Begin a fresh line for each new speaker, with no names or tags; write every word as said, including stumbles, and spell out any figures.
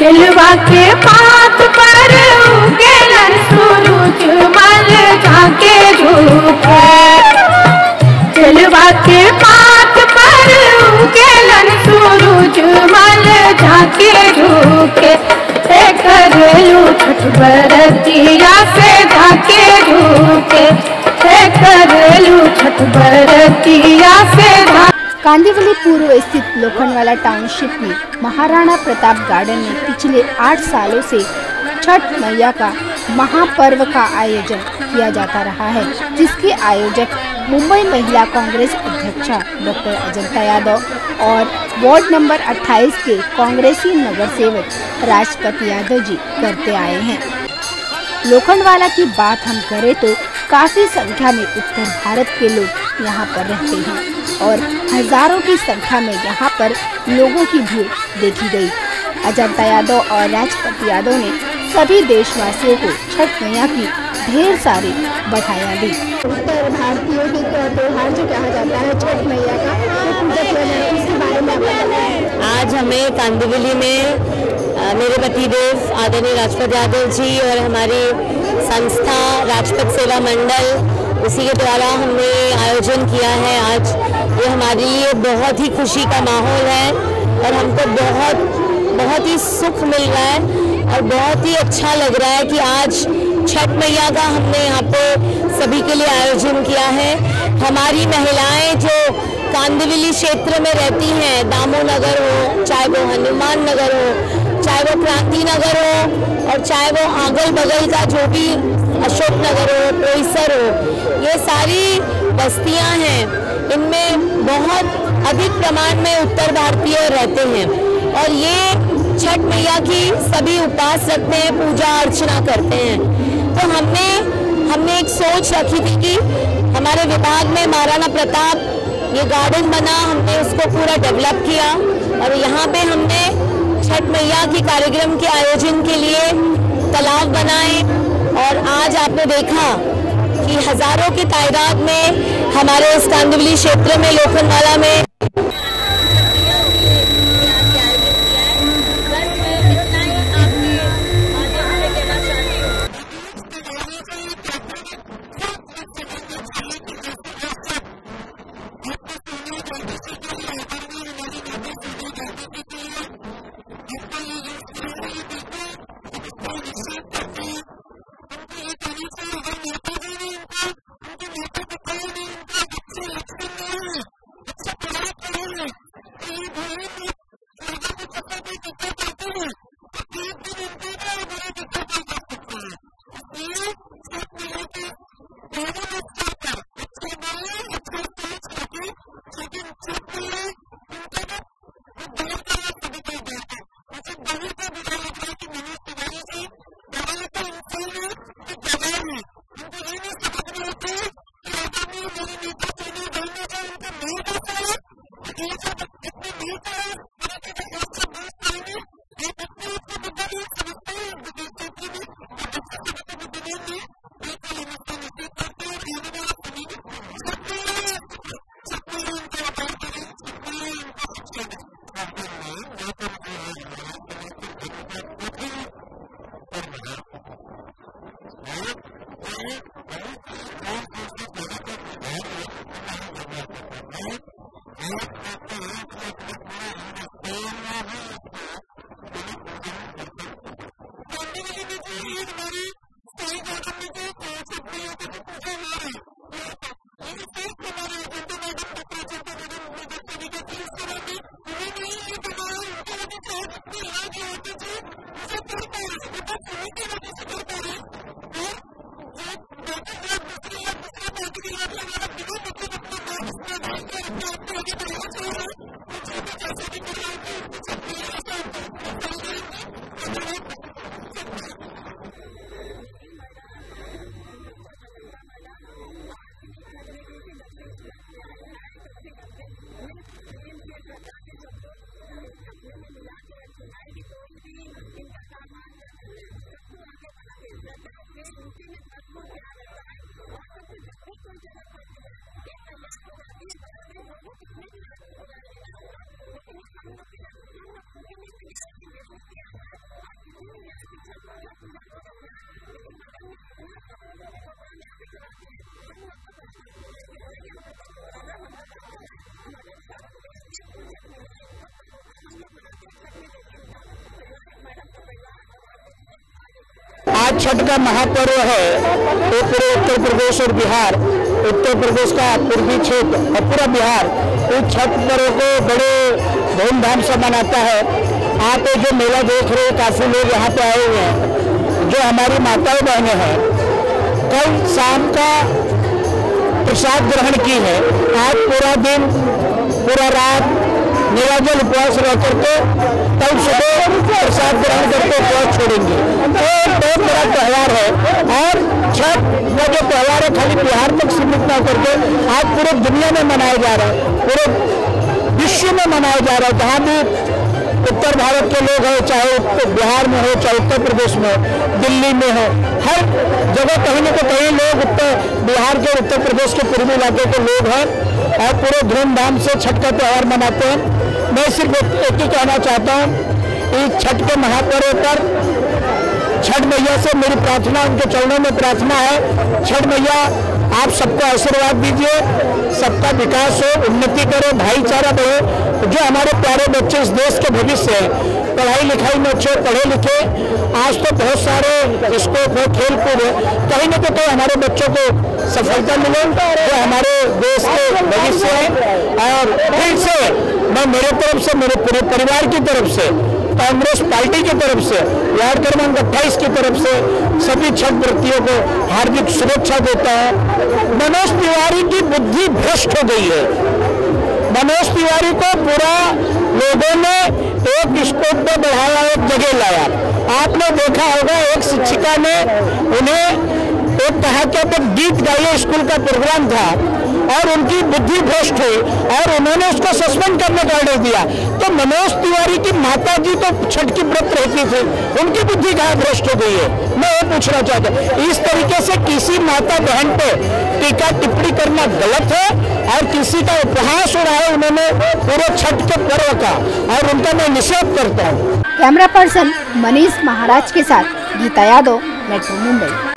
चलवा के पात पर उगेलन सूरज मल झाके झुके, चलवा के पात पर उगेलन सूरज मल झाके झुके, करेलू छठ बरतिया से झाके झुके, करेलू छठ बरतिया से।
कांदिवली पूर्व स्थित लोखंडवाला टाउनशिप में महाराणा प्रताप गार्डन में पिछले आठ सालों से छठ मैया का महापर्व का आयोजन किया जाता रहा है, जिसके आयोजक मुंबई महिला कांग्रेस अध्यक्षा डॉक्टर अजंता यादव और वार्ड नंबर अट्ठाईस के कांग्रेसी नगर सेवक राजपति यादव जी करते आए हैं। लोखंडवाला की बात हम करें तो काफी संख्या में उत्तर भारत के लोग यहाँ पर रहते हैं और हजारों की संख्या में यहाँ पर लोगों की भीड़ देखी गई। अजंता यादव और राजपति यादव ने सभी देशवासियों को छठ मैया की ढेर सारी बधाइयाँ दी। उत्तर भारतीयों के त्योहार जो कहा जाता है छठ मैया का, इसके बारे में आप बताएं।
आज हमें कांदिवली में मेरे पतिदेव आदरणीय राजपत यादव जी और हमारी संस्था राजपत सेवा मंडल, उसी के द्वारा हमने आयोजन किया है। आज ये हमारे लिए बहुत ही खुशी का माहौल है और हमको बहुत बहुत ही सुख मिल रहा है और बहुत ही अच्छा लग रहा है कि आज छठ मैया का हमने यहाँ पे सभी के लिए आयोजन किया है। हमारी महिलाएं जो कांदिवली क्षेत्र में रहती हैं, दामू नगर हो, चाहे वो हनुमान नगर हो, चाहे वो क्रांति नगर हो और चाहे वो अगल बगल का जो भी अशोक नगर हो, पोईसर हो, ये सारी बस्तियां हैं, इनमें बहुत अधिक प्रमाण में उत्तर भारतीय रहते हैं और ये छठ मैया की सभी उपवास रखते हैं, पूजा अर्चना करते हैं। तो हमने हमने एक सोच रखी थी कि हमारे विभाग में महाराणा प्रताप ये गार्डन बना, हमने उसको पूरा डेवलप किया और यहाँ पे हमने छठ मैया की कार्यक्रम के आयोजन के लिए तालाब बनाए और आज आपने देखा कि हजारों की तादाद में हमारे इस कांदिवली क्षेत्र में लोखंडवाला में
आज छठ का महापर्व है, तो पूरे उत्तर प्रदेश और बिहार, उत्तर प्रदेश का पूर्वी क्षेत्र और पूरा बिहार इस छठ पर्व को बड़े धूमधाम से मनाता है। आप जो मेला देख रहे हैं, काफी लोग यहाँ पे आए हुए हैं जो हमारी माताएं बहनें हैं। कल शाम का प्रसाद ग्रहण की है, आज पूरा दिन पूरा रात निराजल उपवास रह करके कल सुबह प्रसाद ग्रहण करके उपवास छोड़ेंगे। तो बहुत बड़ा त्यौहार है और छठ का जो त्यौहार है खाली बिहार तक सीमित न करके आज पूरे दुनिया में मनाया जा रहा है, पूरे विश्व में मनाया जा रहा है। जहाँ भी उत्तर भारत के लोग हैं, चाहे बिहार में हो, चाहे उत्तर प्रदेश में, दिल्ली में हो, हर जगह कहीं न कहीं लोग उत्तर बिहार के उत्तर प्रदेश के पूर्वी इलाके के लोग हैं और पूरे धूमधाम से छठ का त्यौहार मनाते हैं। मैं सिर्फ एक ही कहना चाहता हूँ, इस छठ के महापर्व पर छठ मैया से मेरी प्रार्थना, उनके चरणों में प्रार्थना है, छठ मैया आप सबको आशीर्वाद दीजिए, सबका विकास हो, उन्नति करो, भाईचारा बढ़े। जो हमारे प्यारे बच्चे इस देश के भविष्य हैं, पढ़ाई लिखाई में अच्छे पढ़े लिखे, आज तो बहुत सारे स्कोप है, खेल कूद है, कहीं न कहीं हमारे बच्चों को सफलता मिले, जो हमारे देश के भविष्य है। और फिर से मैं मेरे तरफ से, मेरे पूरे परिवार की तरफ से, कांग्रेस पार्टी की तरफ से, वार्ड क्रमांक अट्ठाईस की तरफ से सभी छठ व्रतियों को हार्दिक शुभेच्छा देता है। मनोज तिवारी की बुद्धि भ्रष्ट हो गई है। मनोज तिवारी को पूरा लोगों ने एक स्कोप पर बढ़ाया, एक जगह लाया। आपने देखा होगा एक शिक्षिका ने उन्हें एक कहा कि अब एक गीत गाइए, स्कूल का प्रोग्राम था और उनकी बुद्धि भ्रष्ट हुई और उन्होंने उसको सस्पेंड करने का ऑर्डर दिया। तो मनोज तिवारी की माता जी तो छठ की व्रत रहती थी, उनकी बुद्धि कहाँ भ्रष्ट हो गई है, मैं ये पूछना चाहता हूँ। इस तरीके से किसी माता बहन पे टीका टिप्पणी करना गलत है और किसी का उपहास हो रहा है उन्होंने पूरे छठ के पर्व का, और उनका मैं निषेध करता हूँ।
कैमरा पर्सन मनीष महाराज के साथ गीता यादव, मेट्रो मुंबई।